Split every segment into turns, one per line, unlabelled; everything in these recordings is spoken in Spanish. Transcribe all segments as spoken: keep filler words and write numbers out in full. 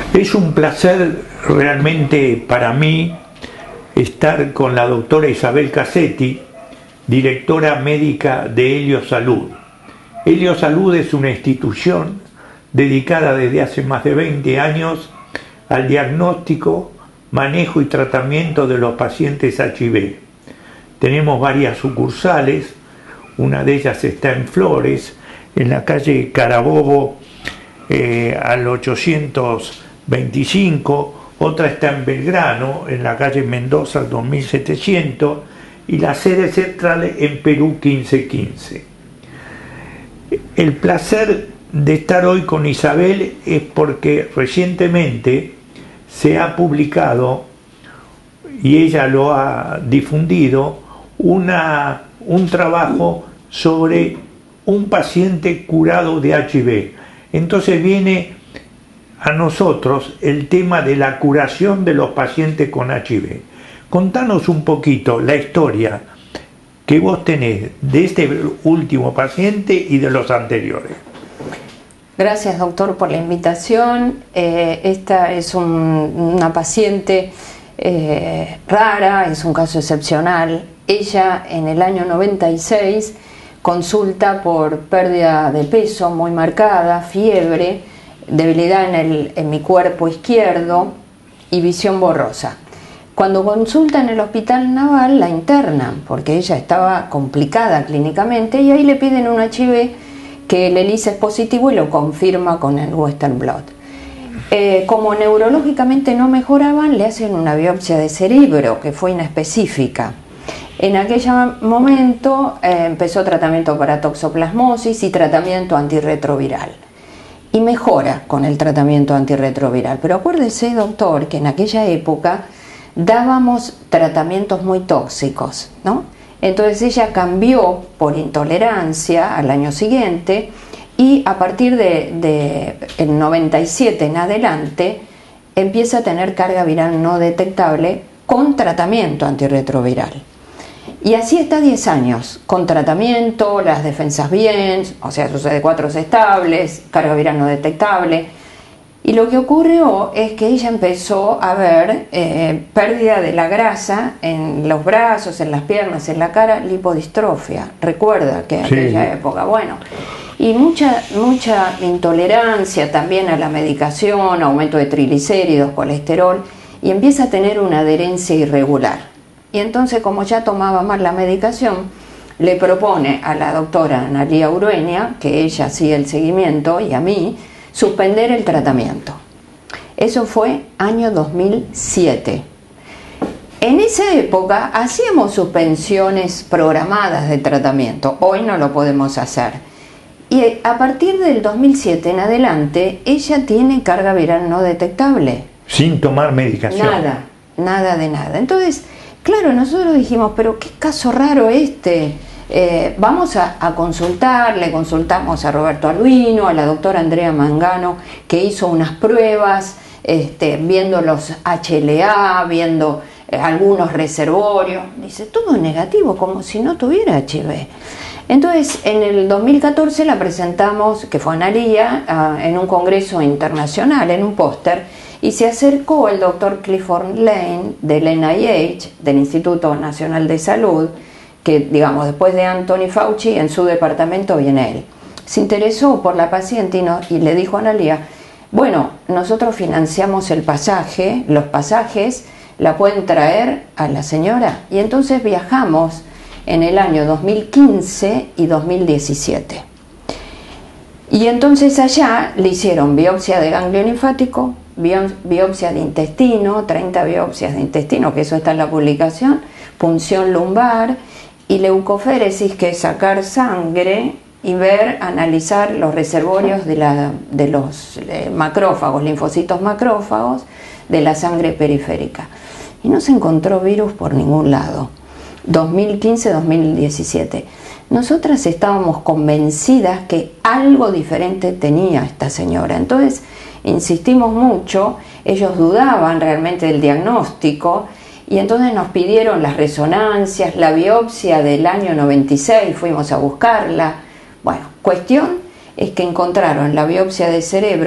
Es un placer realmente para mí estar con la doctora Isabel Cassetti, directora médica de Helios Salud. Helios Salud es una institución dedicada desde hace más de veinte años al diagnóstico, manejo y tratamiento de los pacientes H I V. Tenemos varias sucursales, una de ellas está en Flores, en la calle Carabobo eh, al ochocientos veinticinco, otra está en Belgrano, en la calle Mendoza al dos mil setecientos, y la sede central en Perú quince quince. El placer de estar hoy con Isabel es porque recientemente se ha publicado, y ella lo ha difundido, una, un trabajo sobre un paciente curado de H I V. Entonces viene a nosotros el tema de la curación de los pacientes con H I V. Contanos un poquito la historia que vos tenés de este último paciente y de los anteriores.
Gracias, doctor, por la invitación. Eh, esta es un, una paciente eh, rara, es un caso excepcional. Ella en el año noventa y seis consulta por pérdida de peso muy marcada, fiebre, debilidad en, el, en mi cuerpo izquierdo y visión borrosa. Cuando consulta en el hospital naval la internan porque ella estaba complicada clínicamente y ahí le piden un H I V que el ELISA es positivo y lo confirma con el Western Blot. Eh, como neurológicamente no mejoraban, le hacen una biopsia de cerebro que fue inespecífica. En aquel momento eh, empezó tratamiento para toxoplasmosis y tratamiento antirretroviral. Y mejora con el tratamiento antirretroviral. Pero acuérdese, doctor, que en aquella época dábamos tratamientos muy tóxicos, ¿no? Entonces ella cambió por intolerancia al año siguiente y a partir de, de el noventa y siete en adelante empieza a tener carga viral no detectable con tratamiento antirretroviral. Y así está diez años, con tratamiento, las defensas bien, o sea, sus C D cuatro estables, carga viral no detectable. Y lo que ocurrió es que ella empezó a ver eh, pérdida de la grasa en los brazos, en las piernas, en la cara, lipodistrofia. Recuerda que en sí. aquella época, bueno. Y mucha, mucha intolerancia también a la medicación, aumento de triglicéridos, colesterol, y empieza a tener una adherencia irregular. Y entonces, como ya tomaba más la medicación, le propone a la doctora Analía Urueña, que ella hacía el seguimiento, y a mí, suspender el tratamiento. Eso fue año dos mil siete. En esa época hacíamos suspensiones programadas de tratamiento, hoy no lo podemos hacer. Y a partir del dos mil siete en adelante, ella tiene carga viral no detectable.
Sin tomar medicación.
Nada, nada de nada. Entonces, claro, nosotros dijimos, pero qué caso raro este. Eh, vamos a, a consultar, le consultamos a Roberto Arduino, a la doctora Andrea Mangano, que hizo unas pruebas, este, viendo los H L A, viendo eh, algunos reservorios. Dice, todo negativo, como si no tuviera H I V. Entonces, en el dos mil catorce la presentamos, que fue Analía, uh, en un congreso internacional, en un póster, y se acercó el doctor Clifford Lane del N I H, del Instituto Nacional de Salud, que digamos después de Anthony Fauci en su departamento viene él. Se interesó por la paciente y, no, y le dijo a Analía, bueno, nosotros financiamos el pasaje, los pasajes la pueden traer a la señora. Y entonces viajamos en el año dos mil quince y dos mil diecisiete. Y entonces allá le hicieron biopsia de ganglio linfático, biopsia de intestino, treinta biopsias de intestino, que eso está en la publicación, punción lumbar y leucoféresis, que es sacar sangre y ver, analizar los reservorios de, la, de los eh, macrófagos, linfocitos macrófagos de la sangre periférica. Y no se encontró virus por ningún lado. dos mil quince a dos mil diecisiete. Nosotras estábamos convencidas que algo diferente tenía esta señora. Entonces insistimos mucho, ellos dudaban realmente del diagnóstico y entonces nos pidieron las resonancias, la biopsia del año noventa y seis, fuimos a buscarla. Bueno, cuestión es que encontraron la biopsia de cerebro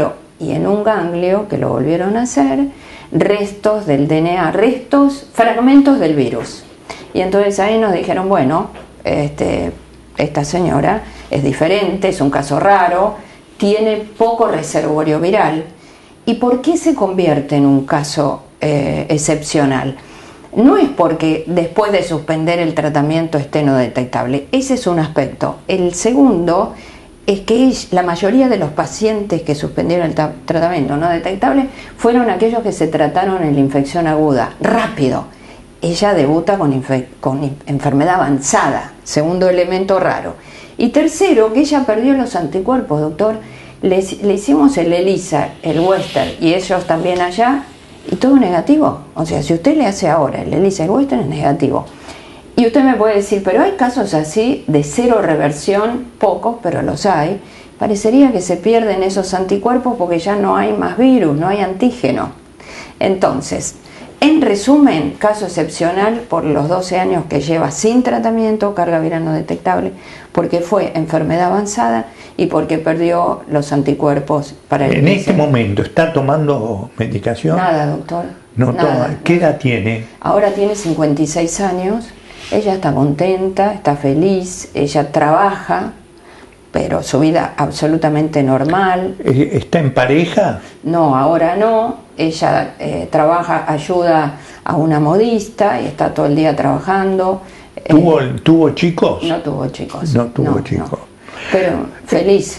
y en un ganglio, que lo volvieron a hacer, restos del D N A, restos, fragmentos del virus. Y entonces ahí nos dijeron, bueno, este, esta señora es diferente, es un caso raro, tiene poco reservorio viral. ¿Y por qué se convierte en un caso eh, excepcional? No es porque después de suspender el tratamiento esté no detectable, ese es un aspecto. El segundo es que la mayoría de los pacientes que suspendieron el tratamiento no detectable fueron aquellos que se trataron en la infección aguda, rápido. Ella debuta con, con enfermedad avanzada, segundo elemento raro. Y tercero, que ella perdió los anticuerpos, doctor. Le, le hicimos el ELISA, el Western y ellos también allá, y todo negativo. O sea, si usted le hace ahora el ELISA y el Western, es negativo. Y usted me puede decir, pero hay casos así de cero reversión, pocos, pero los hay. Parecería que se pierden esos anticuerpos porque ya no hay más virus, no hay antígeno. Entonces, en resumen, caso excepcional por los doce años que lleva sin tratamiento, carga viral no detectable, porque fue enfermedad avanzada y porque perdió los anticuerpos para el
En este momento, ¿está tomando medicación?
Nada, doctor.
No
nada.
toma. ¿Qué edad tiene?
Ahora tiene cincuenta y seis años, ella está contenta, está feliz, ella trabaja, pero su vida absolutamente normal.
¿Está en pareja?
No, ahora no. Ella eh, trabaja, ayuda a una modista y está todo el día trabajando.
¿Tuvo,
eh,
¿tuvo chicos?
No tuvo chicos.
No tuvo
no,
chicos.
No. Pero feliz.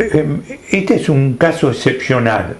Este es un caso excepcional.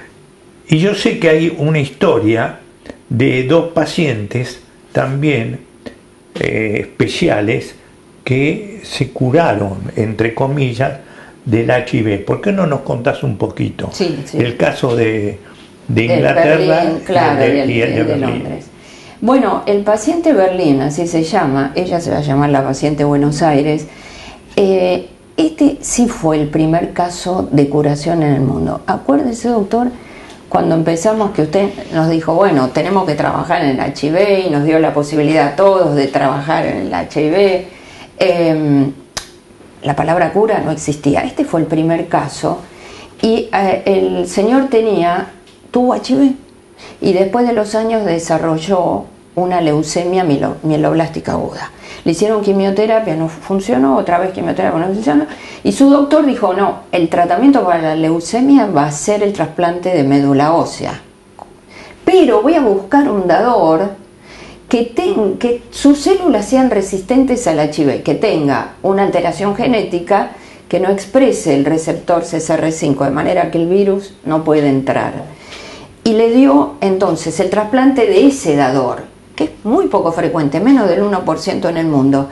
Y yo sé que hay una historia de dos pacientes también eh, especiales que se curaron, entre comillas, del H I V. ¿Por qué no nos contás un poquito?
Sí, sí.
El caso de, de Inglaterra
Berlín, claro,
y el de,
y el,
y el de,
el de Londres. Bueno, el paciente Berlín, así se llama, ella se va a llamar la paciente Buenos Aires, eh, este sí fue el primer caso de curación en el mundo. Acuérdese, doctor, cuando empezamos que usted nos dijo, bueno, tenemos que trabajar en el H I V y nos dio la posibilidad a todos de trabajar en el H I V. Eh, la palabra cura no existía. Este fue el primer caso y eh, el señor tenía, tuvo H I V y después de los años desarrolló una leucemia mieloblástica aguda. Le hicieron quimioterapia, no funcionó, otra vez quimioterapia, no funcionó, y su doctor dijo, no, el tratamiento para la leucemia va a ser el trasplante de médula ósea. Pero voy a buscar un dador que, ten, que sus células sean resistentes al H I V, que tenga una alteración genética que no exprese el receptor C C R cinco, de manera que el virus no puede entrar. Y le dio entonces el trasplante de ese dador, que es muy poco frecuente, menos del uno por ciento en el mundo.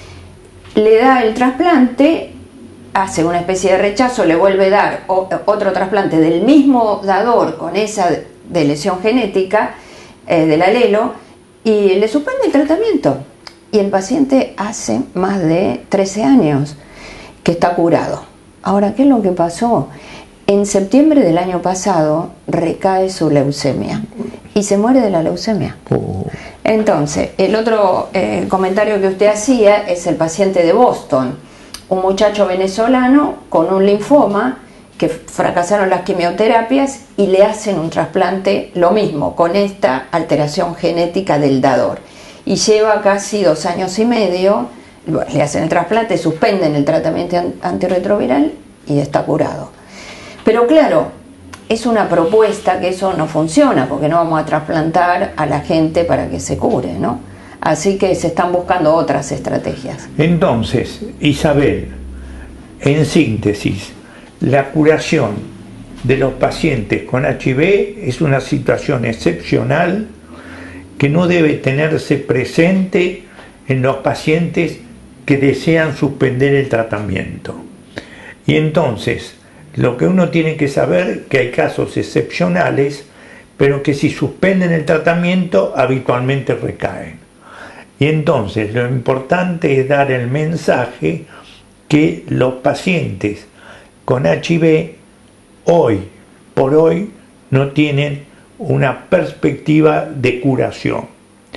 Le da el trasplante, hace una especie de rechazo, le vuelve a dar otro trasplante del mismo dador con esa de lesión genética eh, del alelo y le suspende el tratamiento. Y el paciente hace más de trece años que está curado. Ahora, ¿qué es lo que pasó? En septiembre del año pasado recae su leucemia y se muere de la leucemia.
Oh.
Entonces, el otro eh, comentario que usted hacía es el paciente de Boston, un muchacho venezolano con un linfoma que fracasaron las quimioterapias y le hacen un trasplante, lo mismo, con esta alteración genética del dador. Y lleva casi dos años y medio, le hacen el trasplante, suspenden el tratamiento antirretroviral y está curado. Pero claro, es una propuesta que eso no funciona, porque no vamos a trasplantar a la gente para que se cure, ¿no? Así que se están buscando otras estrategias.
Entonces, Isabel, en síntesis, la curación de los pacientes con H I V es una situación excepcional que no debe tenerse presente en los pacientes que desean suspender el tratamiento. Y entonces, lo que uno tiene que saber que hay casos excepcionales, pero que si suspenden el tratamiento habitualmente recaen. Y entonces lo importante es dar el mensaje que los pacientes con H I V hoy por hoy no tienen una perspectiva de curación.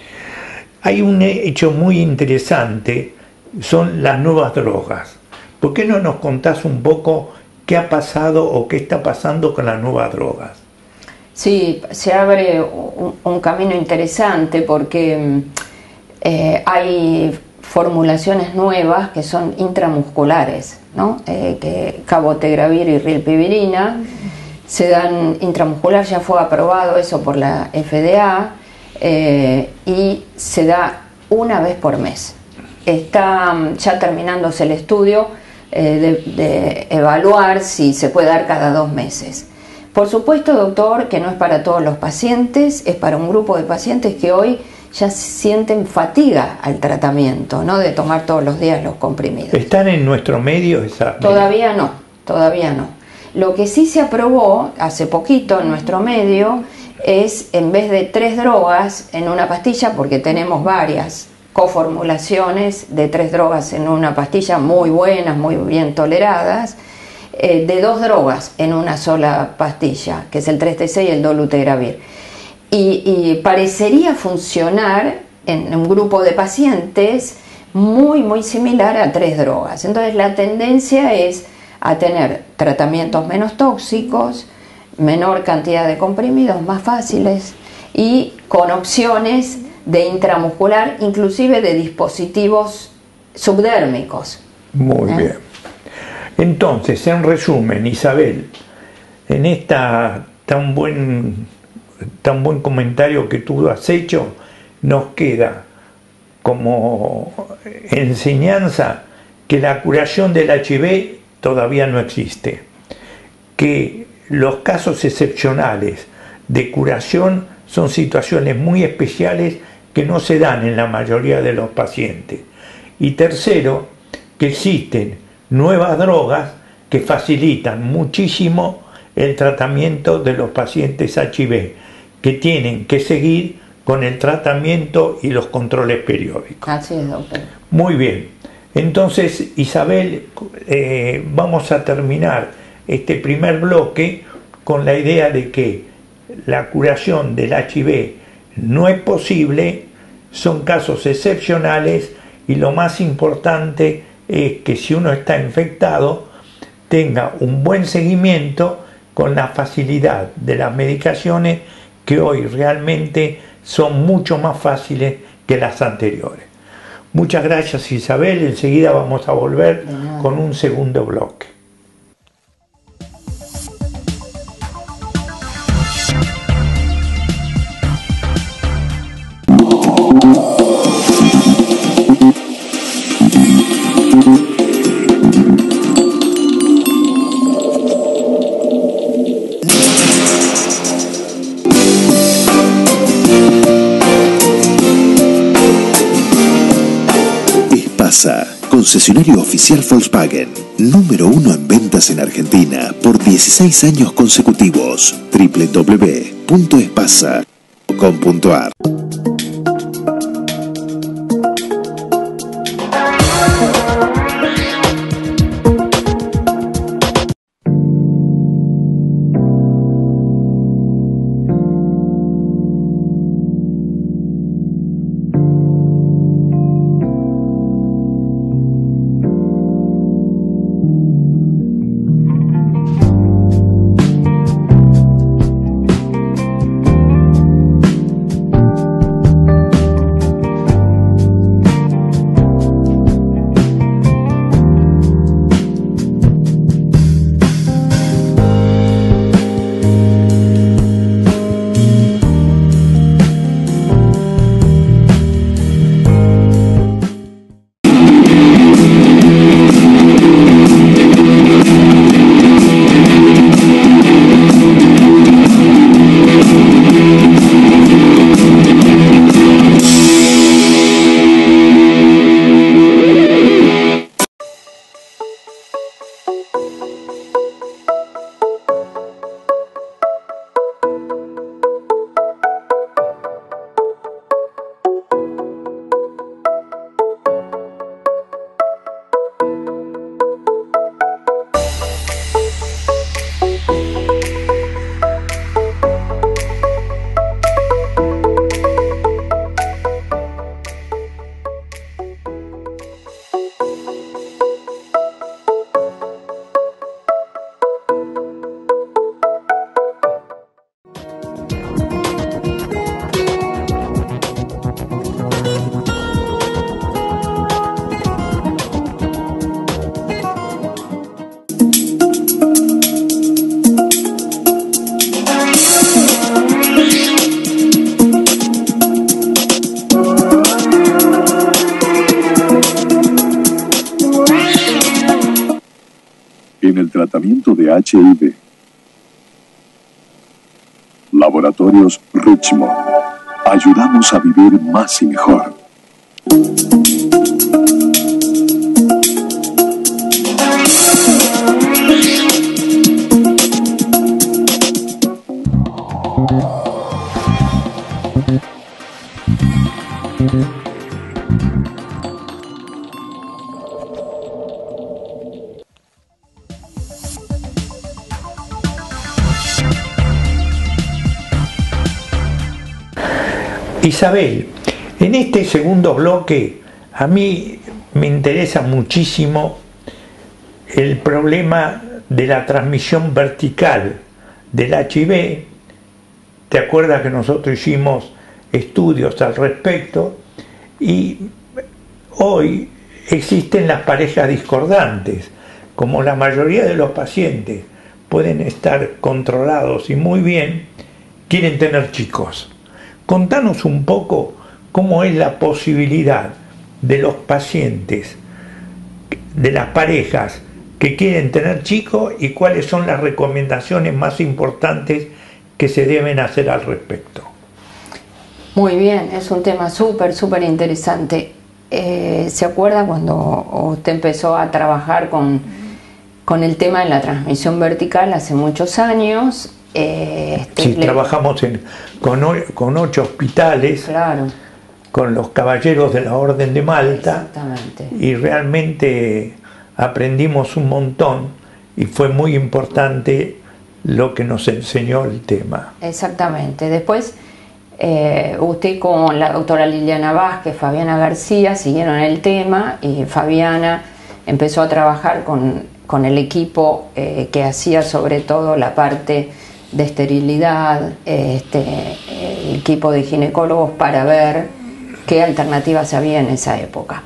Hay un hecho muy interesante, son las nuevas drogas. ¿Por qué no nos contás un poco qué ha pasado o qué está pasando con las nuevas drogas.
Sí, se abre un, un camino interesante porque eh, hay formulaciones nuevas que son intramusculares, ¿no? Eh, que cabotegravir y rilpivirina se dan intramuscular, ya fue aprobado eso por la F D A, eh, y se da una vez por mes. Está ya terminándose el estudio eh, de, de evaluar si se puede dar cada dos meses. Por supuesto, doctor, que no es para todos los pacientes, es para un grupo de pacientes que hoy ya sienten fatiga al tratamiento, ¿no? De tomar todos los días los comprimidos.
¿Están en nuestro medio esas?
Todavía no, todavía no. Lo que sí se aprobó hace poquito en nuestro medio es, en vez de tres drogas en una pastilla, porque tenemos varias coformulaciones de tres drogas en una pastilla muy buenas, muy bien toleradas, eh, de dos drogas en una sola pastilla, que es el tres T C y el dolutegravir. Y, y parecería funcionar en un grupo de pacientes muy, muy similar a tres drogas. Entonces la tendencia es a tener tratamientos menos tóxicos, menor cantidad de comprimidos, más fáciles y con opciones de intramuscular, inclusive de dispositivos subdérmicos.
Muy ¿Eh? bien. Entonces, en resumen, Isabel, en esta tan buen, tan buen comentario que tú has hecho, nos queda como enseñanza que la curación del H I V todavía no existe, que los casos excepcionales de curación son situaciones muy especiales que no se dan en la mayoría de los pacientes. Y tercero, que existen nuevas drogas que facilitan muchísimo el tratamiento de los pacientes H I V, que tienen que seguir con el tratamiento y los controles periódicos.
Así es, doctor.
Muy bien. Entonces, Isabel, eh, vamos a terminar este primer bloque con la idea de que la curación del H I V no es posible, son casos excepcionales y lo más importante es que si uno está infectado tenga un buen seguimiento con la facilidad de las medicaciones que hoy realmente son mucho más fáciles que las anteriores. Muchas gracias, Isabel. Enseguida vamos a volver con un segundo bloque.
Concesionario oficial Volkswagen, número uno en ventas en Argentina por dieciséis años consecutivos. doble u doble u doble u punto espasa punto com punto ar. tratamiento de H I V. Laboratorios Richmond. Ayudamos a vivir más y mejor.
Isabel, en este segundo bloque a mí me interesa muchísimo el problema de la transmisión vertical del H I V. ¿Te acuerdas que nosotros hicimos estudios al respecto? Y hoy existen las parejas discordantes. Como la mayoría de los pacientes pueden estar controlados y muy bien, quieren tener chicos. Contanos un poco cómo es la posibilidad de los pacientes, de las parejas que quieren tener chicos y cuáles son las recomendaciones más importantes que se deben hacer al respecto.
Muy bien, es un tema súper, súper interesante. Eh, ¿Se acuerda cuando usted empezó a trabajar con, con el tema de la transmisión vertical hace muchos años? Eh, este,
sí,
le...
trabajamos en, con, con ocho hospitales,
claro,
con los caballeros de la Orden de Malta.
Exactamente.
Y realmente aprendimos un montón y fue muy importante lo que nos enseñó el tema.
Exactamente. Después eh, usted con la doctora Liliana Vázquez, Fabiana García siguieron el tema y Fabiana empezó a trabajar con, con el equipo eh, que hacía sobre todo la parte de esterilidad, este, el equipo de ginecólogos para ver qué alternativas había en esa época.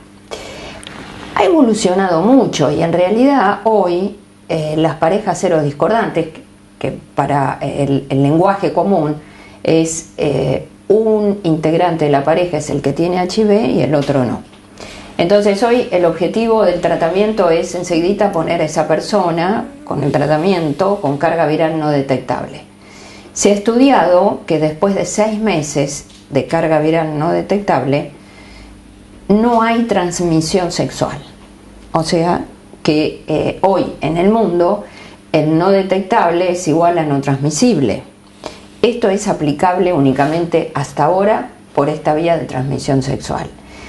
Ha evolucionado mucho y en realidad hoy eh, las parejas serodiscordantes, que para el, el lenguaje común es eh, un integrante de la pareja es el que tiene H I V y el otro no. Entonces hoy el objetivo del tratamiento es enseguida poner a esa persona con el tratamiento con carga viral no detectable. Se ha estudiado que después de seis meses de carga viral no detectable no hay transmisión sexual. O sea que eh, hoy en el mundo el no detectable es igual a no transmisible. Esto es aplicable únicamente hasta ahora por esta vía de transmisión sexual.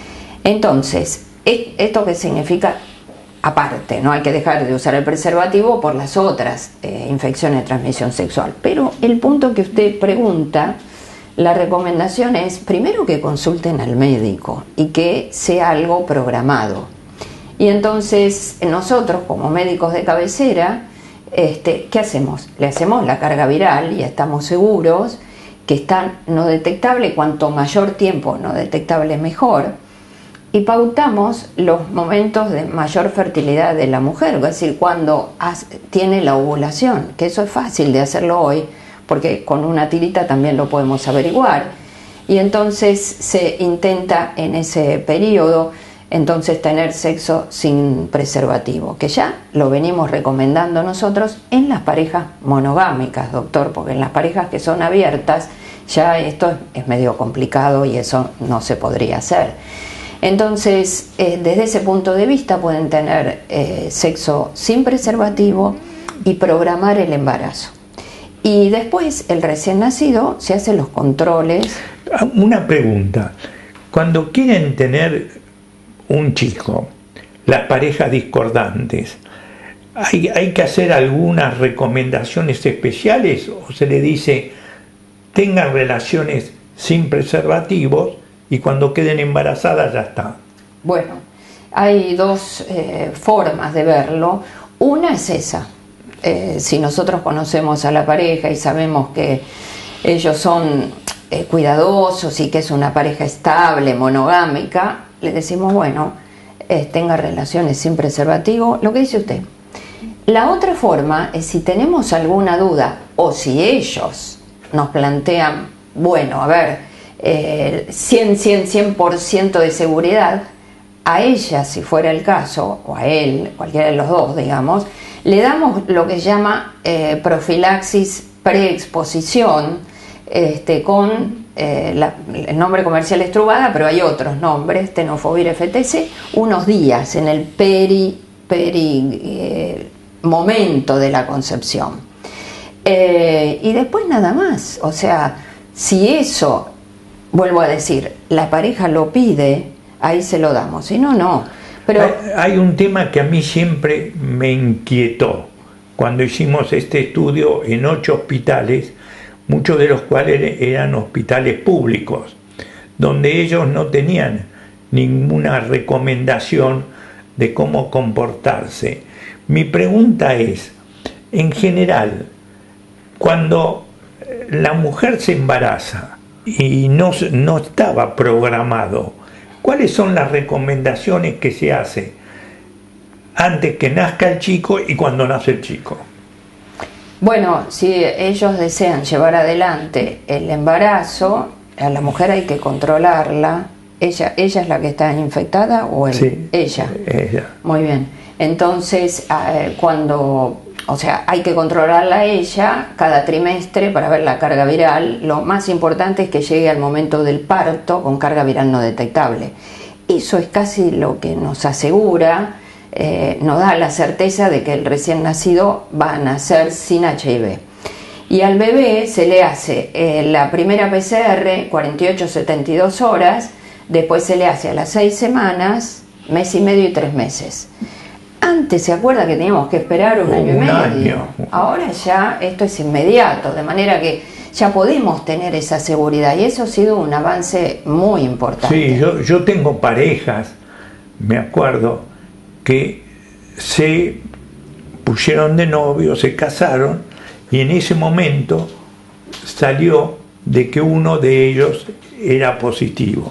Entonces, ¿esto qué significa? Aparte, no hay que dejar de usar el preservativo por las otras eh, infecciones de transmisión sexual. Pero el punto que usted pregunta, la recomendación es primero que consulten al médico y que sea algo programado. Y entonces nosotros como médicos de cabecera, este, ¿qué hacemos? Le hacemos la carga viral y estamos seguros que está no detectable, cuanto mayor tiempo no detectable mejor. Y pautamos los momentos de mayor fertilidad de la mujer, es decir, cuando tiene la ovulación, que eso es fácil de hacerlo hoy, porque con una tirita también lo podemos averiguar. Y entonces se intenta en ese periodo entonces tener sexo sin preservativo, que ya lo venimos recomendando nosotros en las parejas monogámicas, doctor, porque en las parejas que son abiertas ya esto es medio complicado y eso no se podría hacer. Entonces, eh, desde ese punto de vista pueden tener eh, sexo sin preservativo y programar el embarazo. Y después, el recién nacido, se hacen los controles.
Una pregunta. Cuando quieren tener un chico, las parejas discordantes, ¿hay, hay que hacer algunas recomendaciones especiales o se le dice tengan relaciones sin preservativos y cuando queden embarazadas ya está?
Bueno, hay dos eh, formas de verlo. Una es esa. Eh, si nosotros conocemos a la pareja y sabemos que ellos son eh, cuidadosos y que es una pareja estable, monogámica, le decimos, bueno, eh, tenga relaciones sin preservativo, lo que dice usted. La otra forma es si tenemos alguna duda o si ellos nos plantean, bueno, a ver, Eh, cien, cien, cien por ciento de seguridad, A ella, si fuera el caso, o a él, cualquiera de los dos, digamos, le damos lo que se llama eh, profilaxis preexposición, este, con eh, la, el nombre comercial es Truvada, pero hay otros nombres, tenofovir F T C, unos días en el peri, peri eh, momento de la concepción. Eh, y después nada más, o sea, si eso, vuelvo a decir, la pareja lo pide, ahí se lo damos, si no, no. Pero
hay, hay un tema que a mí siempre me inquietó cuando hicimos este estudio en ocho hospitales, muchos de los cuales eran hospitales públicos, donde ellos no tenían ninguna recomendación de cómo comportarse. Mi pregunta es, en general, cuando la mujer se embaraza y no, no estaba programado, ¿cuáles son las recomendaciones que se hace antes que nazca el chico y cuando nace el chico?
Bueno, si ellos desean llevar adelante el embarazo, a la mujer hay que controlarla. ¿Ella, ella es la que está infectada o él?
Sí,
ella.
ella.
Muy bien. Entonces, eh, cuando... O sea, hay que controlarla a ella cada trimestre para ver la carga viral. Lo más importante es que llegue al momento del parto con carga viral no detectable. Eso es casi lo que nos asegura, eh, nos da la certeza de que el recién nacido va a nacer sin H I V. Y al bebé se le hace eh, la primera P C R, cuarenta y ocho a setenta y dos horas, después se le hace a las seis semanas, mes y medio y tres meses. Antes, ¿se acuerda que teníamos que esperar un, un año y medio?
Año.
Ahora ya esto es inmediato, de manera que ya podemos tener esa seguridad y eso ha sido un avance muy importante.
Sí, yo, yo tengo parejas, me acuerdo, que se pusieron de novio, se casaron y en ese momento salió de que uno de ellos era positivo.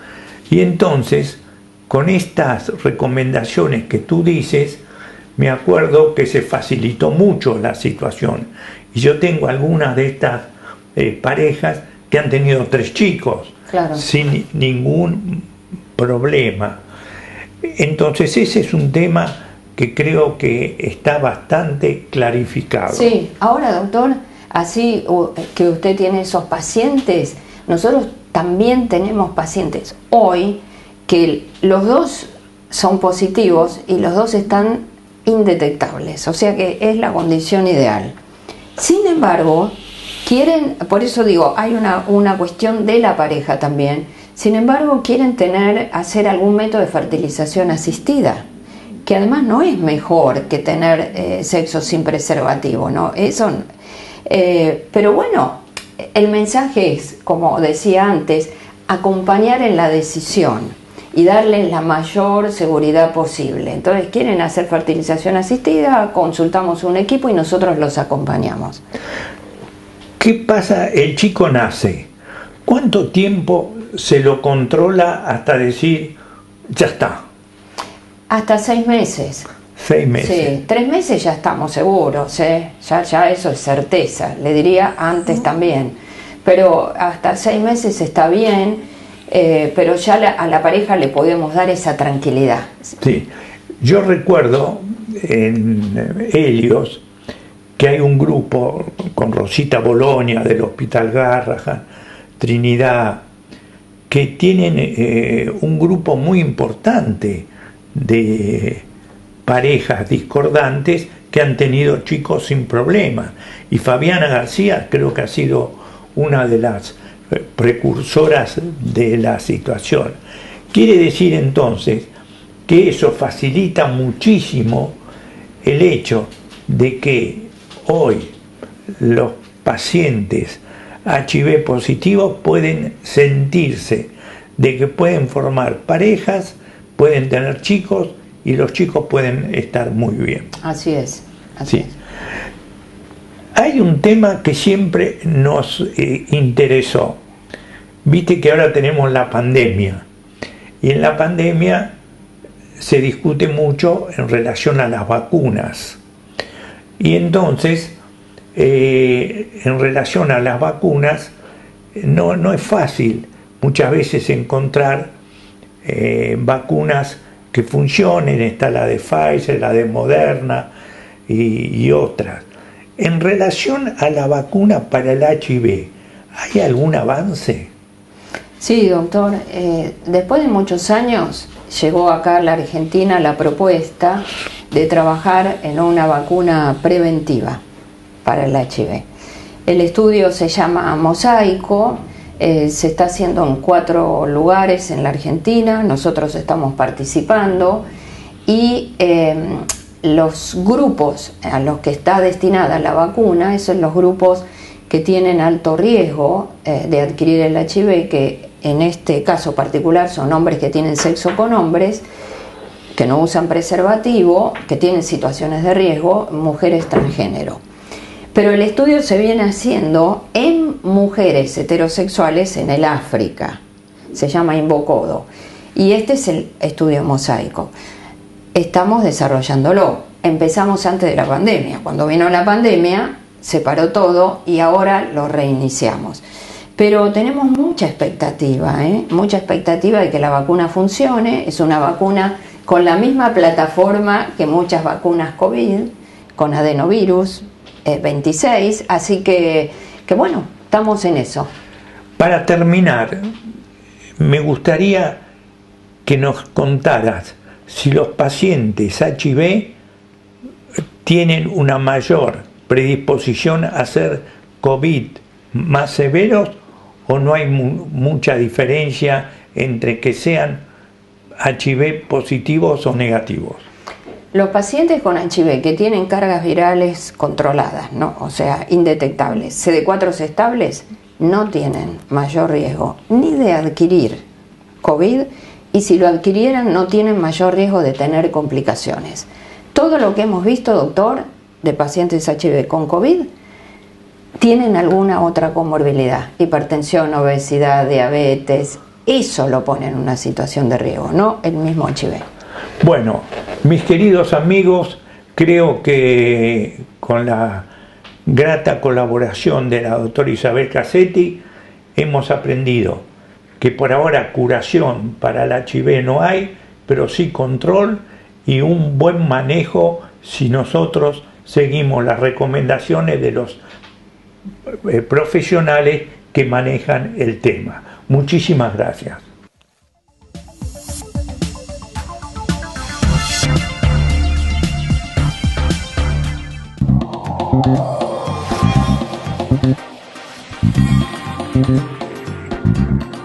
Y entonces, con estas recomendaciones que tú dices, me acuerdo que se facilitó mucho la situación. Y yo tengo algunas de estas eh, parejas que han tenido tres chicos,
claro,
sin ningún problema. Entonces ese es un tema que creo que está bastante clarificado.
Sí, ahora doctor, así que usted tiene esos pacientes, nosotros también tenemos pacientes hoy que los dos son positivos y los dos están indetectables, o sea que es la condición ideal. Sin embargo, quieren, por eso digo, hay una, una cuestión de la pareja también, sin embargo quieren tener, hacer algún método de fertilización asistida, que además no es mejor que tener eh, sexo sin preservativo, ¿no? Eso, eh, pero bueno, el mensaje es, como decía antes, acompañar en la decisión y darles la mayor seguridad posible. Entonces quieren hacer fertilización asistida, consultamos un equipo y nosotros los acompañamos.
¿Qué pasa? El chico nace. ¿Cuánto tiempo se lo controla hasta decir, ya está?
Hasta seis meses.
Seis meses.
Sí, tres meses ya estamos seguros, ¿eh? ya, ya eso es certeza, le diría antes también. Pero hasta seis meses está bien. Eh, pero ya la, a la pareja le podemos dar esa tranquilidad.
Sí, yo recuerdo en Helios que hay un grupo con Rosita Bologna del Hospital Garrahan, Trinidad, que tienen eh, un grupo muy importante de parejas discordantes que han tenido chicos sin problema. Y Fabiana García creo que ha sido una de las precursoras de la situación. Quiere decir entonces que eso facilita muchísimo el hecho de que hoy los pacientes H I V positivos pueden sentirse de que pueden formar parejas, pueden tener chicos y los chicos pueden estar muy bien.
Así es. Así
sí.
es.
Hay un tema que siempre nos eh, interesó. Viste que ahora tenemos la pandemia y en la pandemia se discute mucho en relación a las vacunas. Y entonces, eh, en relación a las vacunas, no, no es fácil muchas veces encontrar eh, vacunas que funcionen, está la de Pfizer, la de Moderna y, y otras. En relación a la vacuna para el H I V, ¿hay algún avance?
Sí, doctor. Eh, después de muchos años llegó acá a la Argentina la propuesta de trabajar en una vacuna preventiva para el H I V. El estudio se llama Mosaico, eh, se está haciendo en cuatro lugares en la Argentina, nosotros estamos participando y eh, los grupos a los que está destinada la vacuna, esos son los grupos que tienen alto riesgo eh, de adquirir el H I V, que en este caso particular son hombres que tienen sexo con hombres, que no usan preservativo, que tienen situaciones de riesgo, mujeres transgénero. Pero el estudio se viene haciendo en mujeres heterosexuales en el África, se llama Invocodo, y este es el estudio Mosaico. Estamos desarrollándolo, empezamos antes de la pandemia, cuando vino la pandemia se paró todo y ahora lo reiniciamos. Pero tenemos mucha expectativa, ¿eh? mucha expectativa de que la vacuna funcione. Es una vacuna con la misma plataforma que muchas vacunas COVID, con adenovirus eh, veintiséis, así que, que bueno, estamos en eso.
Para terminar, me gustaría que nos contaras si los pacientes H I V tienen una mayor predisposición a ser COVID más severos, o no hay mu mucha diferencia entre que sean H I V positivos o negativos.
Los pacientes con H I V que tienen cargas virales controladas, ¿no? O sea, indetectables, C D cuatro estables, no tienen mayor riesgo ni de adquirir COVID, y si lo adquirieran no tienen mayor riesgo de tener complicaciones. Todo lo que hemos visto, doctor, de pacientes H I V con COVID, tienen alguna otra comorbilidad, hipertensión, obesidad, diabetes, eso lo pone en una situación de riesgo, no el mismo H I V.
Bueno, mis queridos amigos, creo que con la grata colaboración de la doctora Isabel Cassetti hemos aprendido que por ahora curación para el H I V no hay, pero sí control y un buen manejo si nosotros seguimos las recomendaciones de los eh, profesionales que manejan el tema. Muchísimas gracias. Thank you.